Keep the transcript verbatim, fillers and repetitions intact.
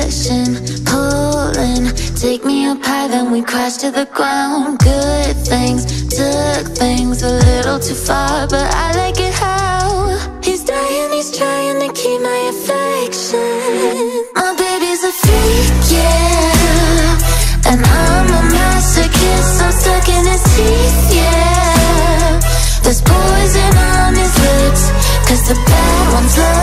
pushing, pulling, take me up high, then we crash to the ground. Good things, took things a little too far, but I like it how he's dying, he's trying to keep my affection. My baby's a freak, yeah, and I'm a masochist. I'm stuck in his teeth, yeah. There's poison on his lips, 'cause the bad ones love